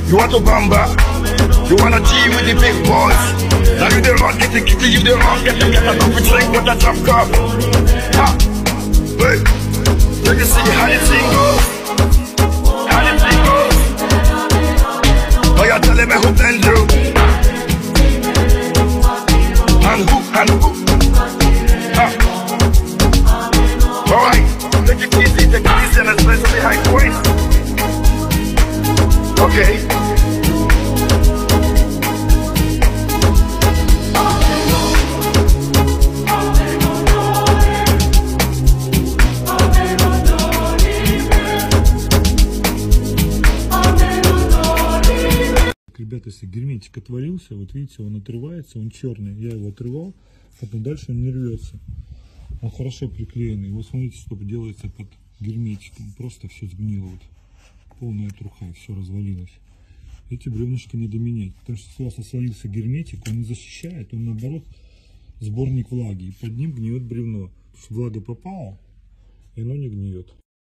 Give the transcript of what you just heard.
You want to bamba? You wanna G with the big boys? Now you the run, get the kitty, you the run, get a coffee drink with a drop cup. Ha! Hey! Let me see how the thing goes. How the thing goes. Oh, you're telling me who sent you? And who? Ha! Alright, take it easy and especially high points. Okay. Ребята, если герметик отвалился, вот видите, он отрывается, он черный. Я его отрывал, потом дальше он не рвется. Он хорошо приклеенный. Вот смотрите, что делается под герметиком. Просто все сгнило. Вот. Полная труха, все развалилось. Эти бревнышки надо менять. Потому что если у вас свалился герметик, он не защищает, он наоборот сборник влаги. И под ним гниет бревно. Потому что влага попала, и оно не гниет.